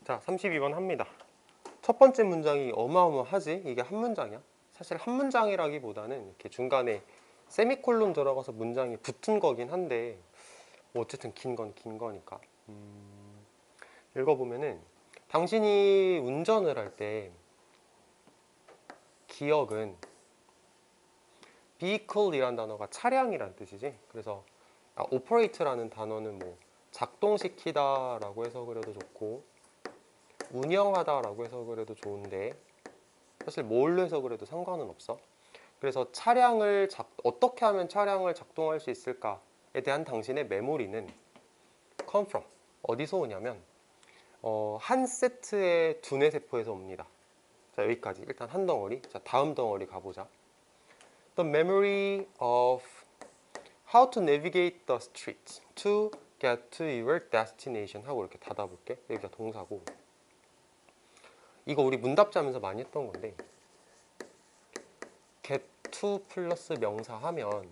자, 32번 합니다. 첫 번째 문장이 어마어마하지? 이게 한 문장이야? 사실 한 문장이라기보다는 이렇게 중간에 세미콜론 들어가서 문장이 붙은 거긴 한데 뭐 어쨌든 긴 건 긴 거니까. 읽어보면은 당신이 운전을 할 때 기억은 vehicle이란 단어가 차량이란 뜻이지. 그래서 operate라는 단어는 뭐 작동시키다 라고 해석을 해도 좋고 운영하다 라고 해석을 해도 좋은데 사실 뭘로 해석을 해도 상관은 없어. 그래서 어떻게 하면 차량을 작동할 수 있을까에 대한 당신의 메모리는 come from 어디서 오냐면 한 세트의 두뇌 세포에서 옵니다. 자, 여기까지 일단 한 덩어리. 자, 다음 덩어리 가보자. The memory of how to navigate the street to get to your destination 하고 이렇게 닫아볼게. 여기가 동사고 이거 우리 문답지 하면서 많이 했던 건데 get to 플러스 명사 하면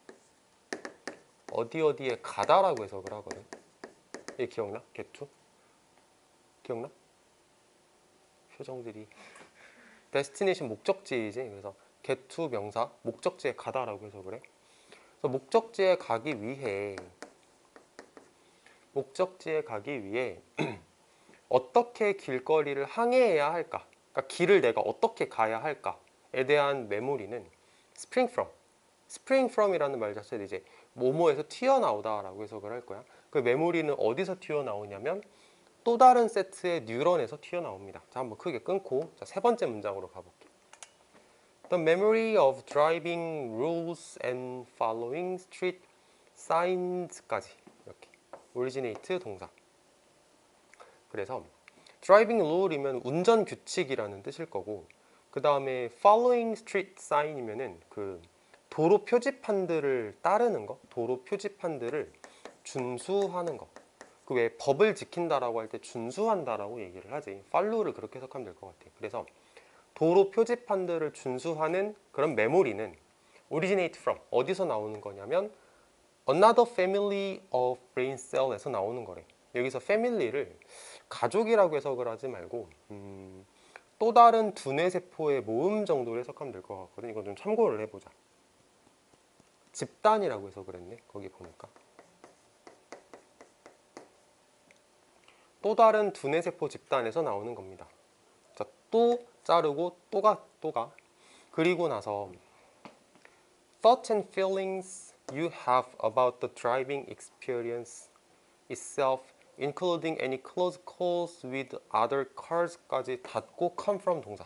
어디 어디에 가다라고 해석을 하거든. 이게 기억나? get to? 기억나? 표정들이 destination 목적지이지. 그래서 get to 명사 목적지에 가다라고 해석을 해. 그래서 목적지에 가기 위해 어떻게 길거리를 항해해야 할까? 그러니까 길을 내가 어떻게 가야 할까에 대한 메모리는 spring from. spring from이라는 말 자체도 이제 뭐뭐에서 튀어나오다라고 해석을 할 거야. 그 메모리는 어디서 튀어나오냐면 또 다른 세트의 뉴런에서 튀어나옵니다. 자, 한번 크게 끊고 자, 세 번째 문장으로 가볼게. The memory of driving rules and following street signs까지 이렇게 originate 동사. 그래서 driving rule이면 운전 규칙이라는 뜻일 거고 그 다음에 following street sign이면은 그 도로 표지판들을 따르는 거, 도로 표지판들을 준수하는 거. 그 왜 법을 지킨다라고 할 때 준수한다라고 얘기를 하지. follow를 그렇게 해석하면 될 것 같아. 그래서 도로 표지판들을 준수하는 그런 메모리는 originate from 어디서 나오는 거냐면 another family of brain cell에서 나오는 거래. 여기서 family를 가족이라고 해석을 하지 말고 또 다른 두뇌 세포의 모음 정도로 해석하면 될 것 같거든. 이건 좀 참고를 해보자. 집단이라고 해석을 했네. 거기 보니까 또 다른 두뇌 세포 집단에서 나오는 겁니다. 자, 또 자르고 또가 그리고 나서 thoughts and feelings you have about the driving experience itself including any close calls with other cars까지 닫고 come from 동사.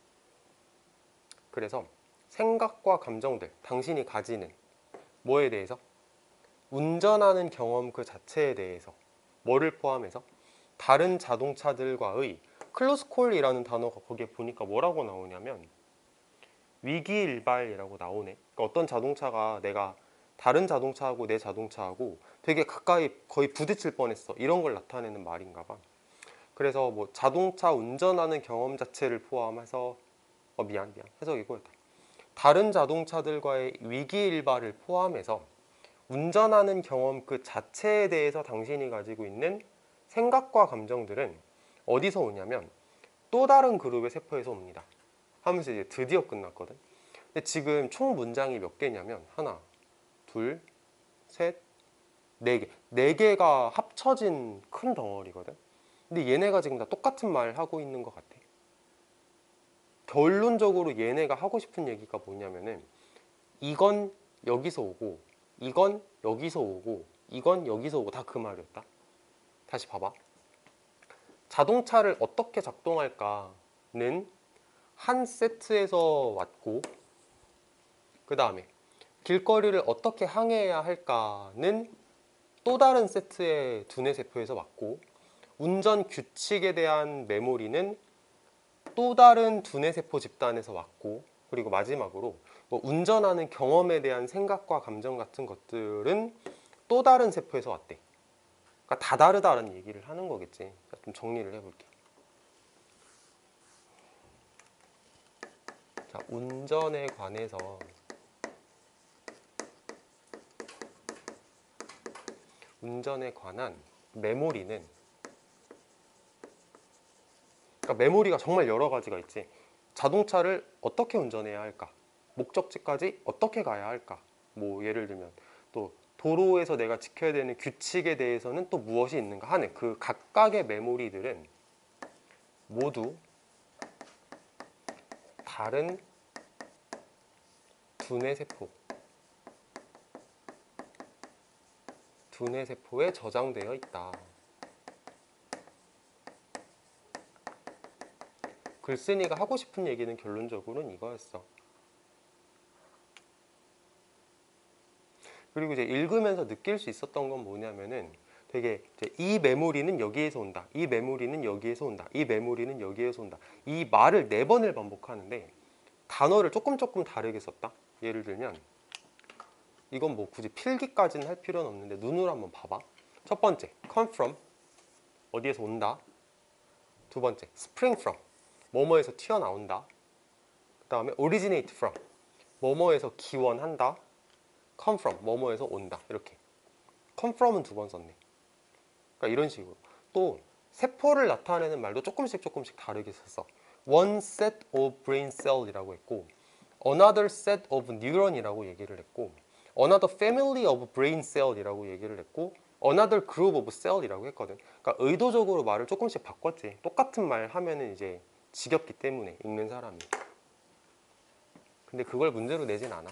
그래서 생각과 감정들, 당신이 가지는 뭐에 대해서? 운전하는 경험 그 자체에 대해서 뭐를 포함해서? 다른 자동차들과의 클로스 콜이라는 단어가 거기에 보니까 뭐라고 나오냐면 위기일발이라고 나오네. 그러니까 어떤 자동차가 내가 다른 자동차하고 내 자동차하고 되게 가까이 거의 부딪힐 뻔했어. 이런 걸 나타내는 말인가 봐. 그래서 뭐 자동차 운전하는 경험 자체를 포함해서 미안 해석이 이거였다. 다른 자동차들과의 위기일발을 포함해서 운전하는 경험 그 자체에 대해서 당신이 가지고 있는 생각과 감정들은 어디서 오냐면 또 다른 그룹의 세포에서 옵니다. 하면서 이제 드디어 끝났거든. 근데 지금 총 문장이 몇 개냐면 하나, 둘, 셋, 네 개. 네 개가 합쳐진 큰 덩어리거든. 근데 얘네가 지금 다 똑같은 말 하고 있는 것 같아. 결론적으로 얘네가 하고 싶은 얘기가 뭐냐면은 이건 여기서 오고 이건 여기서 오고 이건 여기서 오고 다 그 말이었다. 다시 봐봐. 자동차를 어떻게 작동할까는 한 세트에서 왔고 그 다음에 길거리를 어떻게 항해해야 할까는 또 다른 세트의 두뇌 세포에서 왔고 운전 규칙에 대한 메모리는 또 다른 두뇌 세포 집단에서 왔고 그리고 마지막으로 뭐 운전하는 경험에 대한 생각과 감정 같은 것들은 또 다른 세포에서 왔대. 그러니까 다 다르다는 얘기를 하는 거겠지. 좀 정리를 해볼게. 자, 운전에 관한 메모리는 그러니까 메모리가 정말 여러 가지가 있지. 자동차를 어떻게 운전해야 할까? 목적지까지 어떻게 가야 할까? 뭐 예를 들면 또 도로에서 내가 지켜야 되는 규칙에 대해서는 또 무엇이 있는가 하는 그 각각의 메모리들은 모두 다른 두뇌 세포에 저장되어 있다. 글쓴이가 하고 싶은 얘기는 결론적으로는 이거였어. 그리고 이제 읽으면서 느낄 수 있었던 건 뭐냐면은 되게 이제 이 메모리는 여기에서 온다. 이 메모리는 여기에서 온다. 이 메모리는 여기에서 온다. 이 말을 4번을 반복하는데 단어를 조금 다르게 썼다. 예를 들면 이건 뭐 굳이 필기까지는 할 필요는 없는데 눈으로 한번 봐봐. 첫 번째, come from, 어디에서 온다. 두 번째, spring from, 뭐뭐에서 튀어나온다. 그 다음에 originate from, 뭐뭐에서 기원한다. come from, 뭐뭐에서 온다. 이렇게 come from은 2번 썼네. 그러니까 이런 식으로. 또 세포를 나타내는 말도 조금씩 다르게 썼어. one set of brain cell이라고 했고 another set of neuron이라고 얘기를 했고 another family of brain cell이라고 얘기를 했고 another group of cell이라고 했거든. 그러니까 의도적으로 말을 조금씩 바꿨지. 똑같은 말 하면은 이제 지겹기 때문에 읽는 사람이. 근데 그걸 문제로 내진 않아.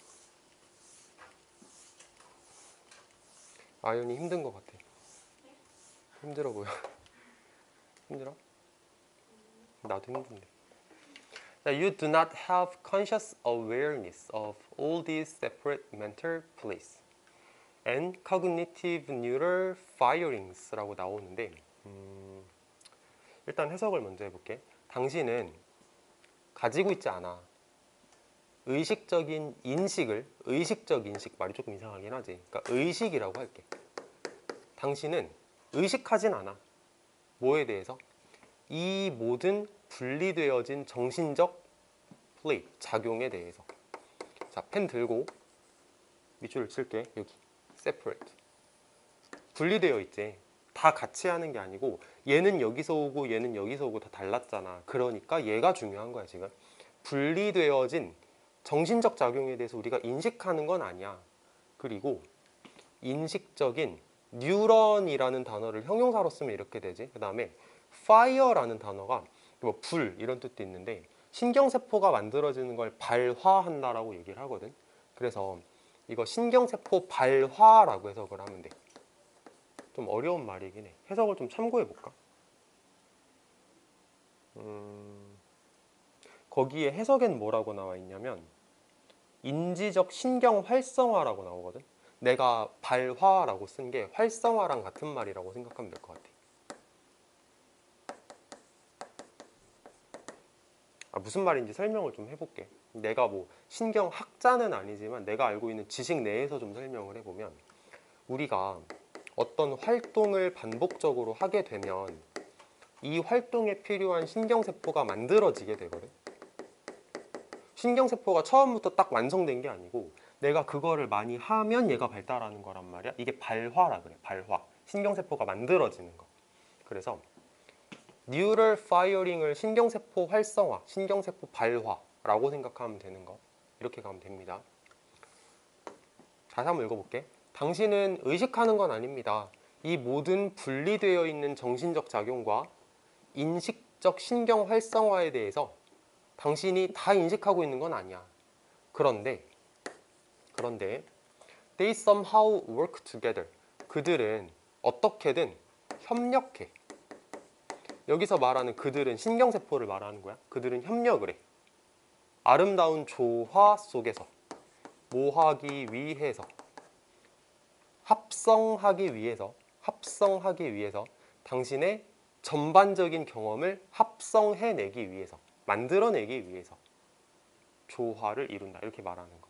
아연이 힘든 것 같아. 힘들어 보여. 힘들어? 나도 힘든데. You do not have conscious awareness of all these separate mental places and cognitive neural firings라고 나오는데 일단 해석을 먼저 해볼게. 당신은 가지고 있지 않아. 의식적 인식 말이 조금 이상하긴 하지. 그러니까 의식이라고 할게. 당신은 의식하진 않아. 뭐에 대해서? 이 모든 분리되어진 정신적 플레이, 작용에 대해서. 자, 펜 들고 밑줄을 칠게. 여기 separate. 분리되어 있지. 다 같이 하는 게 아니고 얘는 여기서 오고 얘는 여기서 오고 다 달랐잖아. 그러니까 얘가 중요한 거야 지금. 분리되어진 정신적 작용에 대해서 우리가 인식하는 건 아니야. 그리고 인식적인 뉴런이라는 단어를 형용사로 쓰면 이렇게 되지. 그 다음에 fire라는 단어가 뭐 불 이런 뜻도 있는데 신경세포가 만들어지는 걸 발화한다라고 얘기를 하거든. 그래서 이거 신경세포 발화라고 해석을 하면 돼. 좀 어려운 말이긴 해. 해석을 좀 참고해 볼까? 거기에 해석엔 뭐라고 나와 있냐면 인지적 신경 활성화라고 나오거든. 내가 발화라고 쓴 게 활성화랑 같은 말이라고 생각하면 될 것 같아. 무슨 말인지 설명을 좀 해볼게. 내가 뭐 신경학자는 아니지만 내가 알고 있는 지식 내에서 좀 설명을 해보면 우리가 어떤 활동을 반복적으로 하게 되면 이 활동에 필요한 신경세포가 만들어지게 되거든. 신경세포가 처음부터 딱 완성된 게 아니고 내가 그거를 많이 하면 얘가 발달하는 거란 말이야. 이게 발화라 그래. 발화. 신경세포가 만들어지는 거. 그래서 뉴럴 파이어링을 신경세포 활성화, 신경세포 발화라고 생각하면 되는 거. 이렇게 가면 됩니다. 다시 한번 읽어볼게. 당신은 의식하는 건 아닙니다. 이 모든 분리되어 있는 정신적 작용과 인식적 신경 활성화에 대해서 당신이 다 인식하고 있는 건 아니야. 그런데 they somehow work together. 그들은 어떻게든 협력해. 여기서 말하는 그들은 신경세포를 말하는 거야. 그들은 협력을 해. 아름다운 조화 속에서 뭐하기 위해서 합성하기 위해서 당신의 전반적인 경험을 합성해내기 위해서 만들어내기 위해서 조화를 이룬다. 이렇게 말하는 거.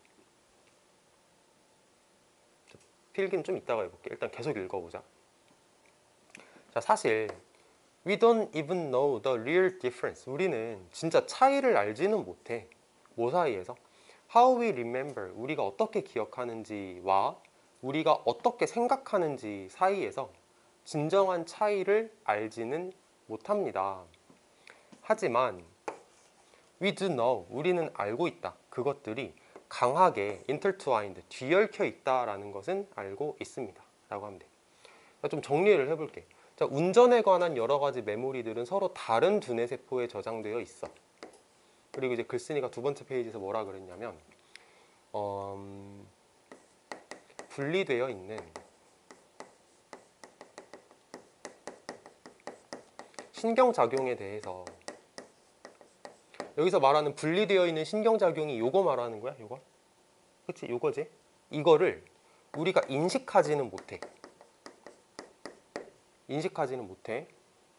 필기는 좀 이따가 해볼게. 일단 계속 읽어보자. 자, 사실 We don't even know the real difference. 우리는 진짜 차이를 알지는 못해. 뭐 사이에서? How we remember. 우리가 어떻게 기억하는지와 우리가 어떻게 생각하는지 사이에서 진정한 차이를 알지는 못합니다. 하지만 we do know, 우리는 알고 있다. 그것들이 강하게 intertwined, 뒤얽혀 있다라는 것은 알고 있습니다. 라고 하면 돼. 좀 정리를 해볼게. 자, 운전에 관한 여러 가지 메모리들은 서로 다른 두뇌 세포에 저장되어 있어. 그리고 이제 글쓴이가 두 번째 페이지에서 뭐라 그랬냐면 분리되어 있는 신경작용에 대해서, 여기서 말하는 분리되어 있는 신경작용이 요거 말하는 거야? 요거? 그치? 요거지? 이거를 우리가 인식하지는 못해. 인식하지는 못해.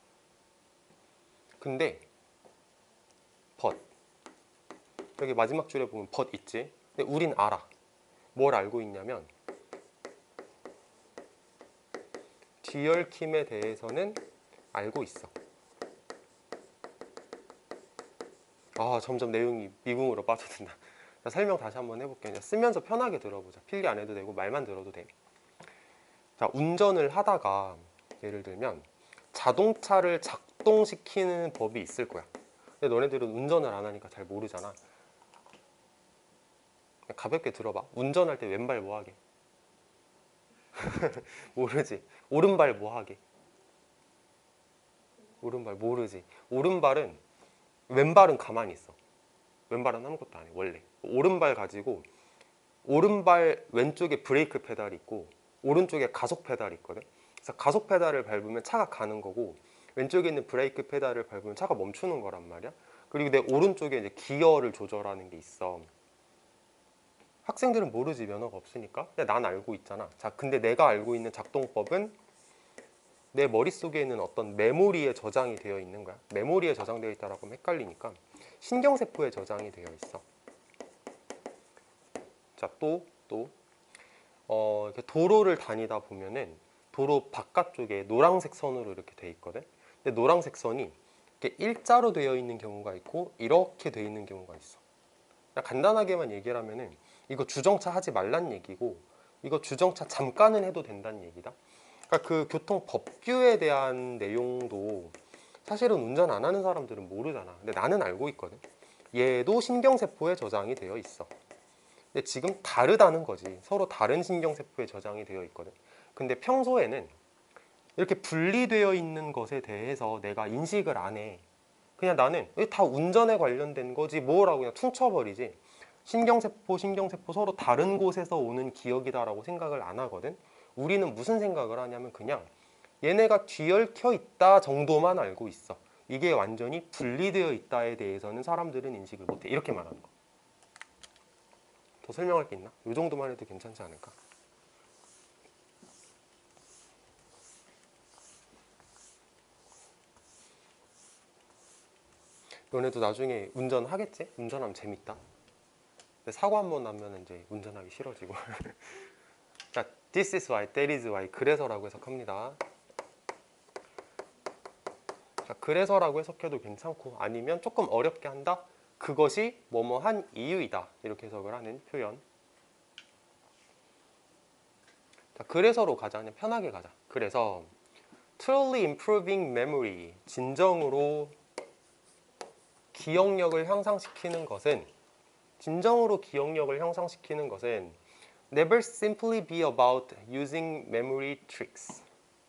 근데 but, 여기 마지막 줄에 보면 but 있지? 근데 우린 알아. 뭘 알고 있냐면 뒤얽힘에 대해서는 알고 있어. 아, 점점 내용이 미궁으로 빠져든다. 자, 설명 다시 한번 해볼게요. 그냥 쓰면서 편하게 들어보자. 필기 안 해도 되고 말만 들어도 돼. 자, 운전을 하다가 예를 들면 자동차를 작동시키는 법이 있을 거야. 근데 너네들은 운전을 안 하니까 잘 모르잖아. 가볍게 들어봐. 운전할 때 왼발 뭐 하게? 모르지. 오른발 뭐 하게? 오른발 모르지. 왼발은 가만히 있어. 왼발은 아무것도 안 해. 원래 오른발 가지고, 오른발 왼쪽에 브레이크 페달이 있고 오른쪽에 가속 페달이 있거든. 그래서 가속 페달을 밟으면 차가 가는 거고, 왼쪽에 있는 브레이크 페달을 밟으면 차가 멈추는 거란 말이야. 그리고 내 오른쪽에 이제 기어를 조절하는 게 있어. 학생들은 모르지, 면허가 없으니까. 근데 난 알고 있잖아. 자, 근데 내가 알고 있는 작동법은 내 머릿속에 있는 어떤 메모리에 저장이 되어 있는 거야. 메모리에 저장되어 있다라고 하면 헷갈리니까 신경세포에 저장이 되어 있어. 자, 이렇게 도로를 다니다 보면은 도로 바깥쪽에 노란색 선으로 이렇게 돼 있거든. 근데 노란색 선이 이렇게 일자로 되어 있는 경우가 있고 이렇게 되어 있는 경우가 있어. 간단하게만 얘기를 하면은 이거 주정차 하지 말란 얘기고, 이거 주정차 잠깐은 해도 된다는 얘기다. 그러니까 그 교통 법규에 대한 내용도 사실은 운전 안 하는 사람들은 모르잖아. 근데 나는 알고 있거든. 얘도 신경세포에 저장이 되어 있어. 근데 지금 다르다는 거지. 서로 다른 신경세포에 저장이 되어 있거든. 근데 평소에는 이렇게 분리되어 있는 것에 대해서 내가 인식을 안 해. 그냥 나는 다 운전에 관련된 거지 뭐라고 그냥 퉁쳐버리지. 신경세포 서로 다른 곳에서 오는 기억이다라고 생각을 안 하거든. 우리는 무슨 생각을 하냐면 그냥 얘네가 뒤얽혀 있다 정도만 알고 있어. 이게 완전히 분리되어 있다에 대해서는 사람들은 인식을 못해. 이렇게 말하는 거. 더 설명할 게 있나? 이 정도만 해도 괜찮지 않을까? 너네도 나중에 운전하겠지? 운전하면 재밌다. 근데 사고 한 번 나면 이제 운전하기 싫어지고. 자, this is why, that is why, 그래서라고 해석합니다. 자, 그래서라고 해석해도 괜찮고, 아니면 조금 어렵게 한다? 그것이 뭐뭐한 이유이다. 이렇게 해석을 하는 표현. 자, 그래서로 가자. 그냥 편하게 가자. 그래서 truly improving memory, 진정으로 기억력을 향상시키는 것은 never simply be about using memory tricks.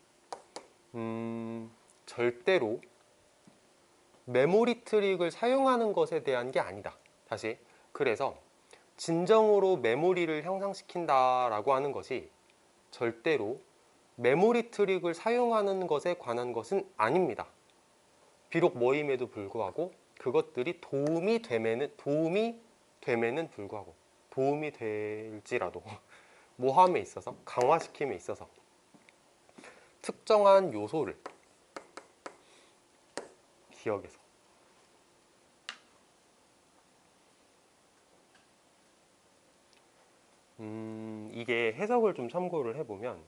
절대로 메모리 트릭을 사용하는 것에 대한 게 아니다. 다시. 그래서 진정으로 메모리를 향상시킨다라고 하는 것이 절대로 메모리 트릭을 사용하는 것에 관한 것은 아닙니다. 비록 뭐임에도 불구하고 그것들이 도움이 됨에는 불구하고, 도움이 될지라도 모함에 있어서, 강화시킴에 있어서 특정한 요소를 기억에서 이게 해석을 좀 참고를 해보면,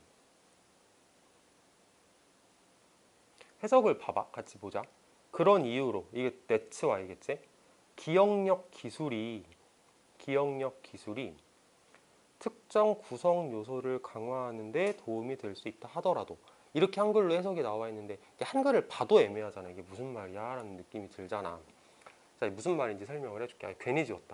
해석을 봐봐. 같이 보자. 그런 이유로, 이게 that's why겠지? 기억력 기술이 특정 구성 요소를 강화하는 데 도움이 될 수 있다 하더라도, 이렇게 한글로 해석이 나와 있는데 이게 한글을 봐도 애매하잖아. 이게 무슨 말이야? 라는 느낌이 들잖아. 자, 무슨 말인지 설명을 해줄게. 아, 괜히 지웠다.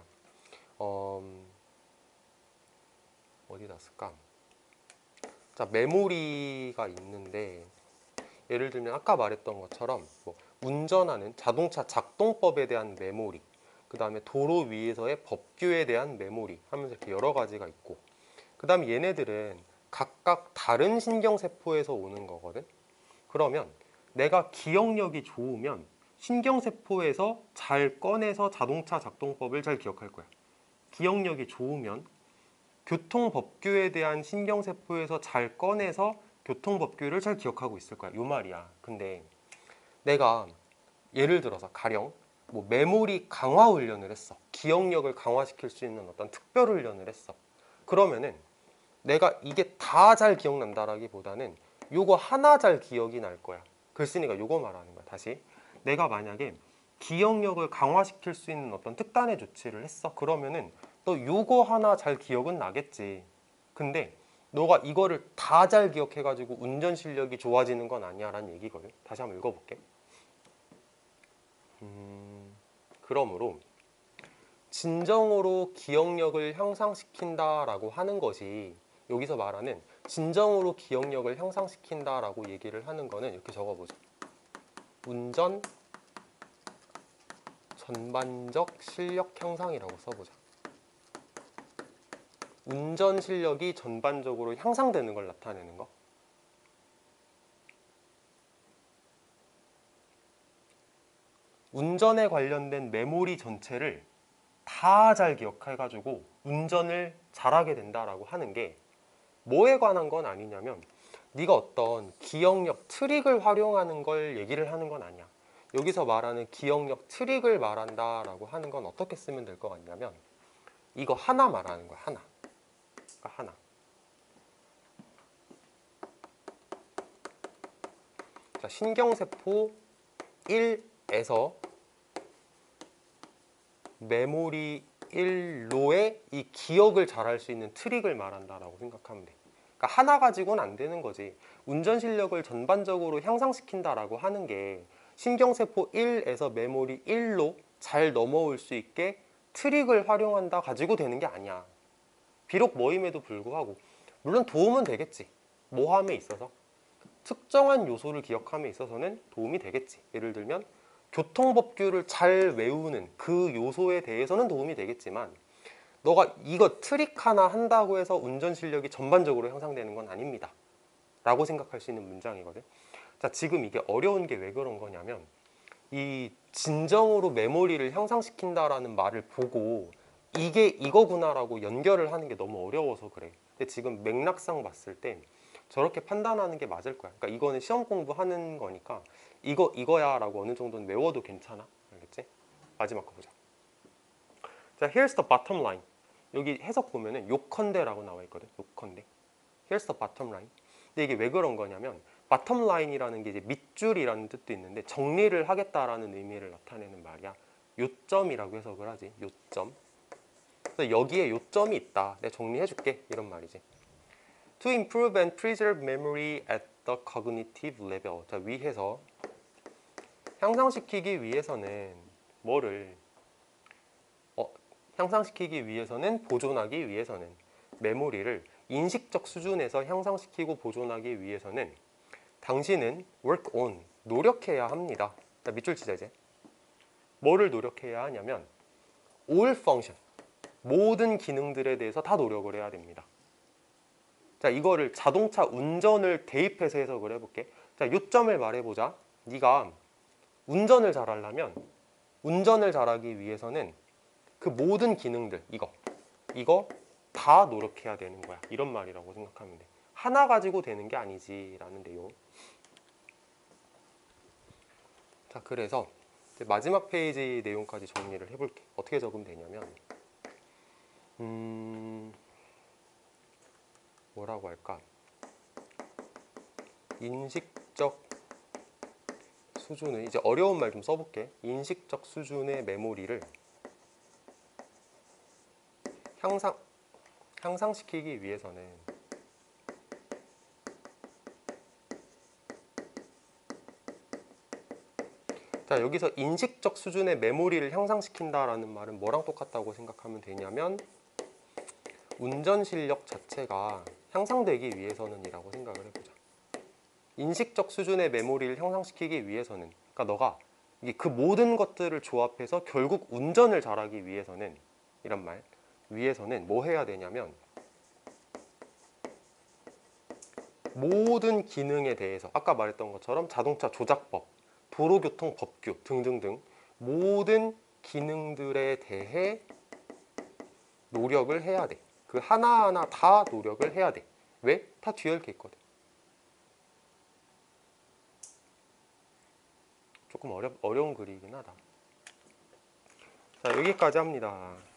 어디다 쓸까? 자, 메모리가 있는데 예를 들면 아까 말했던 것처럼 뭐 운전하는 자동차 작동법에 대한 메모리, 그 다음에 도로 위에서의 법규에 대한 메모리 하면서 이렇게 여러 가지가 있고, 그 다음에 얘네들은 각각 다른 신경세포에서 오는 거거든. 그러면 내가 기억력이 좋으면 신경세포에서 잘 꺼내서 자동차 작동법을 잘 기억할 거야. 기억력이 좋으면 교통법규에 대한 신경세포에서 잘 꺼내서 교통법규를 잘 기억하고 있을 거야. 요 말이야. 근데 내가 예를 들어서 가령 뭐 메모리 강화 훈련을 했어. 기억력을 강화시킬 수 있는 어떤 특별 훈련을 했어. 그러면은 내가 이게 다 잘 기억난다라기보다는 요거 하나 잘 기억이 날 거야. 글쓴이가 요거 말하는 거야. 다시 내가 만약에 기억력을 강화시킬 수 있는 어떤 특단의 조치를 했어. 그러면은 너 요거 하나 잘 기억은 나겠지. 근데 너가 이거를 다 잘 기억해가지고 운전 실력이 좋아지는 건 아니야 라는 얘기거든. 다시 한번 읽어볼게. 그러므로 진정으로 기억력을 향상시킨다라고 하는 것이, 여기서 말하는 진정으로 기억력을 향상시킨다라고 얘기를 하는 거는 이렇게 적어보자. 운전 전반적 실력 향상이라고 써보자. 운전 실력이 전반적으로 향상되는 걸 나타내는 거. 운전에 관련된 메모리 전체를 다 잘 기억해가지고 운전을 잘하게 된다라고 하는 게 뭐에 관한 건 아니냐면, 네가 어떤 기억력 트릭을 활용하는 걸 얘기를 하는 건 아니야. 여기서 말하는 기억력 트릭을 말한다라고 하는 건 어떻게 쓰면 될 것 같냐면, 이거 하나 말하는 거야. 하나. 그러니까 하나. 자, 신경세포 1에서 메모리 1로의 이 기억을 잘할 수 있는 트릭을 말한다라고 생각하면 돼. 그러니까 하나 가지고는 안 되는 거지. 운전 실력을 전반적으로 향상시킨다라고 하는 게 신경세포 1에서 메모리 1로 잘 넘어올 수 있게 트릭을 활용한다 가지고 되는 게 아니야. 비록 모임에도 불구하고 물론 도움은 되겠지. 모함에 있어서 특정한 요소를 기억함에 있어서는 도움이 되겠지. 예를 들면 교통법규를 잘 외우는 그 요소에 대해서는 도움이 되겠지만, 너가 이거 트릭 하나 한다고 해서 운전 실력이 전반적으로 향상되는 건 아닙니다 라고 생각할 수 있는 문장이거든. 자, 지금 이게 어려운 게 왜 그런 거냐면, 이 진정으로 메모리를 향상시킨다라는 말을 보고 이게 이거구나라고 연결을 하는 게 너무 어려워서 그래. 근데 지금 맥락상 봤을 때 저렇게 판단하는 게 맞을 거야. 그러니까 이거는 시험 공부하는 거니까 이거야 라고 어느 정도는 외워도 괜찮아. 알겠지? 마지막 거 보자. 자, here's the bottom line. 여기 해석 보면은 요컨대라고 나와 있거든. 요컨대. Here's the bottom line. 근데 이게 왜 그런 거냐면, bottom line이라는 게 이제 밑줄이라는 뜻도 있는데 정리를 하겠다라는 의미를 나타내는 말이야. 요점이라고 해석을 하지. 요점. 그래서 여기에 요점이 있다. 내가 정리해줄게. 이런 말이지. To improve and preserve memory at the cognitive level. 자, 위에서 향상시키기 위해서는 뭐를 향상시키기 위해서는 보존하기 위해서는 메모리를 인식적 수준에서 향상시키고 보존하기 위해서는 당신은 work on 노력해야 합니다. 자, 밑줄 치자 이제. 뭐를 노력해야 하냐면 all function 모든 기능들에 대해서 다 노력을 해야 됩니다. 자, 이거를 자동차 운전을 대입해서 해석을 해볼게. 자, 요점을 말해보자. 네가 운전을 잘하려면 운전을 잘하기 위해서는 그 모든 기능들 이거 다 노력해야 되는 거야. 이런 말이라고 생각하면 돼. 하나 가지고 되는 게 아니지라는 내용. 자, 그래서 이제 마지막 페이지 내용까지 정리를 해볼게. 어떻게 적으면 되냐면 뭐라고 할까? 인식적 수준의, 이제 어려운 말 좀 써볼게. 인식적 수준의 메모리를 향상시키기 위해서는 자, 여기서 인식적 수준의 메모리를 향상시킨다라는 말은 뭐랑 똑같다고 생각하면 되냐면 운전 실력 자체가 향상되기 위해서는 이라고 생각을 해보자. 인식적 수준의 메모리를 향상시키기 위해서는, 그러니까 너가 그 모든 것들을 조합해서 결국 운전을 잘하기 위해서는, 이런 말 위해서는 뭐 해야 되냐면 모든 기능에 대해서 아까 말했던 것처럼 자동차 조작법, 도로교통 법규 등등등 모든 기능들에 대해 노력을 해야 돼. 그 하나하나 다 노력을 해야 돼. 왜? 다 뒤에 얽혀 있거든. 조금 어려운 글이긴 하다. 자, 여기까지 합니다.